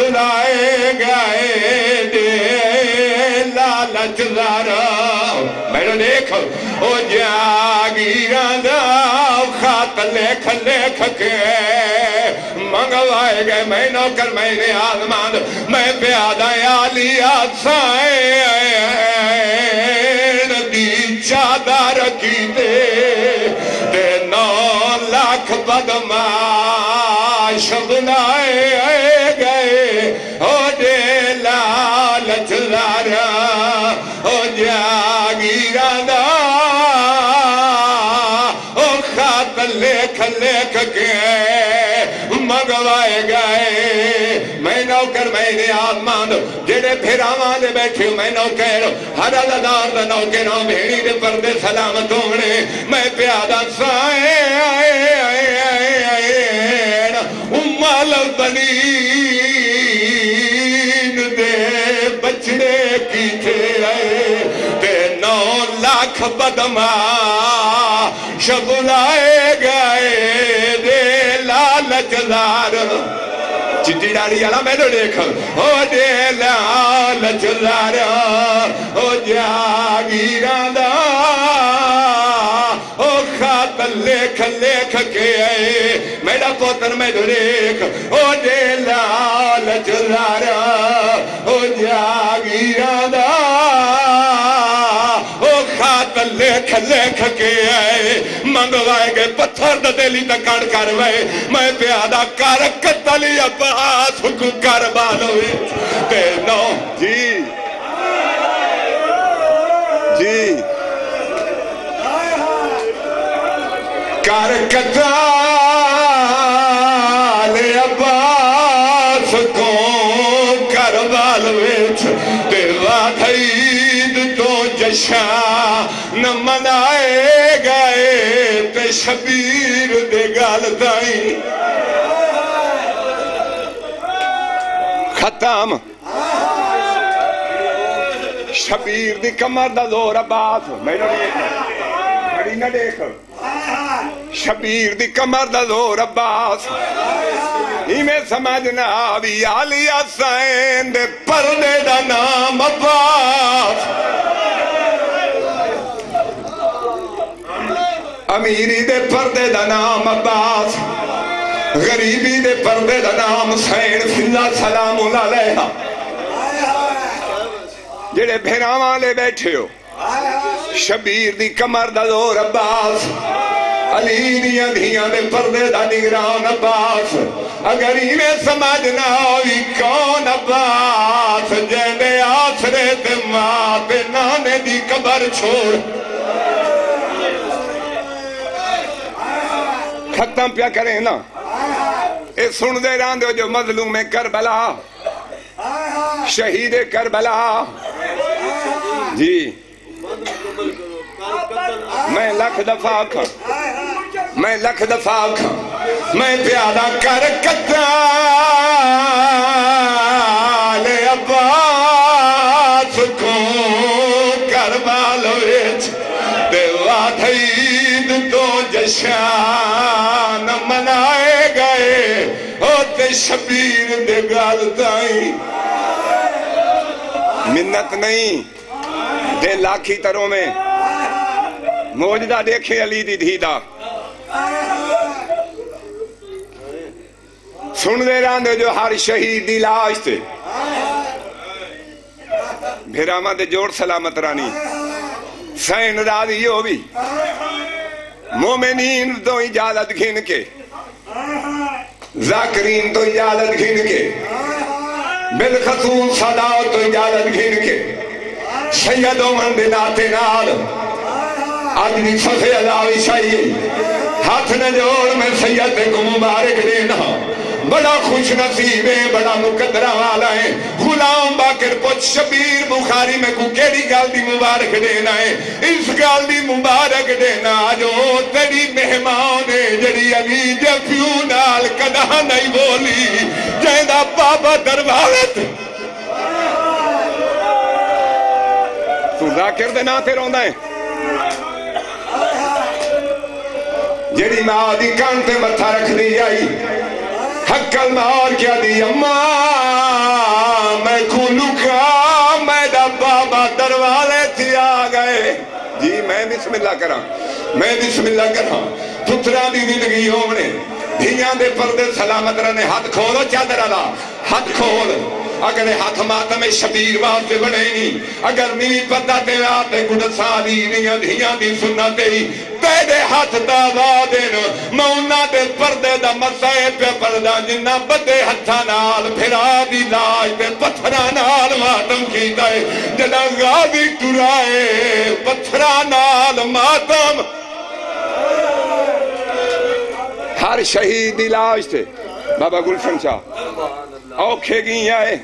شبلائے گئے دے لالچ زارا میرے دیکھ او جاگیران دا خط لکھ لکھ کے منگوائے گئے میں نوکر میں نے آزمان میں پیادہ عالی آسائیں دی چادر کی دے 9 لاکھ بدماش بلائے گئے او دے لالچ زارا او جاگیران دا او خط لکھ لکھ کے منگوائے گئے میں نوکر میں نے آزمان جڑے پھراواں دے بیٹھے میں نوکر ہر عددار دا نوکروں بھیڑی دے پردے سلامت ہونے میں پیادہ سائیں امال بنین دے بچڑے کی تھے تے 9 لاکھ بدماش بلائے گئے دے لالچ زار چٹی ڈاڑی والا میں نے دیکھا او دے لالچ زار او جاگیران دا او خط لکھ لکھ کے میرا پوتر میں نے دیکھ او دے لالچ زار او جاگیران دا لکھ لکھ کے منگوائے گئے پتھر دا دلی تکڑ کروائے میں پیادہ کر قتلی عباس کو کربالوئے تے 9 جی کر قتلی عباس کو کربالوئے تے وادھید تو جشان منائے گئے تے شبیر دے گال دائیں ختم شبیر دی کمر دا زور عباس میں نہ دیکھ شبیر دی کمر دا زور عباس ہی میں سمجھنا آوی علی حسین دے پردے دا نام عباس امیری دے پردے دا نام عباس غریبی دے پردے دا نام حسین فی اللہ سلام علیہ جڑے بھیراواں لے بیٹھے ہو شبیر دی کمر دا زور عباس علی دیاں دھیاں دے پردے دا نگران عباس اگر ہی میں سمجھنا ہوئی کون عباس جینے آسرے تے ماں تے نانے دی قبر چھوڑ ختم پیا کریں نا اے سن دے راندے جو مظلوم کربلا شہید کربلا جی میں لکھ دفعہ کھا میں لکھ دفعہ کھا میں پیادہ کر قتل عباس کو کربالوئے تے وادھید تو جشان منائے گئے ہوتے شبیر دے گال دائیں منت نہیں دے لاکھی تروں میں موجدہ دیکھے علی دی دھیدہ سن دے راندے جو ہر شہید دی لاش تھے بھیراما دے جوڑ سلامت رانی سین راضی ہو بھی مومنین تو اجازت گھن کے ذاکرین تو اجازت گھن کے بالخصوص صداو تو اجازت گھن کے سیدوں من دناتے نال آدمی صفحے علاوی شاہی ہاتھ نہ جوڑ میں سید کو مبارک دینا بڑا خوش نصیب ہے بڑا مقدرہ والا ہے غلام باقر پوچھ شبیر بخاری میں کو کیڑی گال دی مبارک دینا ہے اس گال دی مبارک دینا جو تیری مہمان ہے جڑی علی جفیو نال کدہ نہیں بولی جیدہ بابا دروالت تو ذاکر دے ناتے روندہ ہے جڑی ماں دی کانتے متھا رکھ دی آئی حق المار کیا دی اماں بسم اللہ کرا میں بسم اللہ کرا پتران دی زندگی ہونے دھیاں دے پردے سلامت رہنے ہاتھ کھولو چادر اللہ ہاتھ کھول اگر ہاتھ ماتم شبیر واسطے بنے نہیں اگر میری پتہ تے آتے گڑ سالی نہیں دھیاں دی سنتے ہی تیرے ہاتھ دعوا دین مونا دے پردے دا مسائے پہ پردہ جنہ بدے ہتھا نال پھرا دی لاج دے پتھرا نال ماتم کیتا ہے جنہ غازی ٹرائے پتھرا نال ماتم ہر شہید علاج تھے بابا گلشن شاہ اوکھے گئی آئے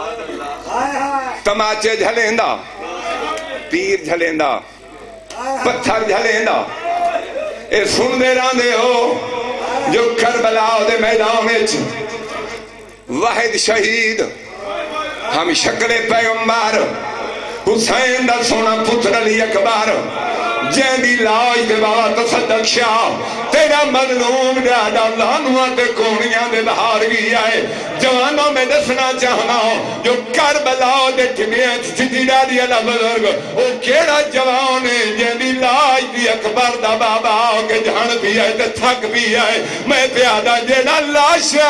تماچے جھلیندہ تیر جھلیندہ پتھر جھلیندہ اے سن دے راندے ہو جو کربلا دے میدان وچ واحد شہید ہم شکل پیغمبر حسین دا سونا پتر علی اکبر جیندی لاج دے بابا تصدق شاہ تیرا مظلوم ڈاڈا لانوہ تے کونیاں دے بہار گیا ہے جوانوں میں دسنا چاہنا جو کربلا دے ٹھمیاں چیزی ڈاڈی اللہ بزرگ او کیڑا جوان ہے جیندی لاج دی اکبر دا بابا کے جھان بھی آئے تے تھک بھی آئے میں پیادہ جیڑا لاشا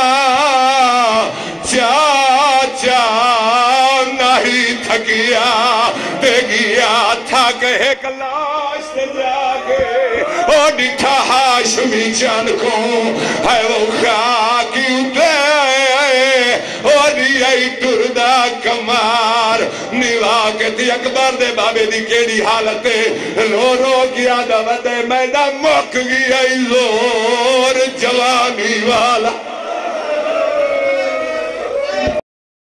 چاچا نہیں تھکیا دے گیا تھک ایک لاش سے جاگے او ڈٹھا ہاشمی چند کو ہے وہ خاکی اٹھے اور یہ ٹردہ کمار نیوا کے تھی اکبر دے بابے دی کیڑی حالت رو رو کیا دا ودے میدہ مک گیا زور جوانی والا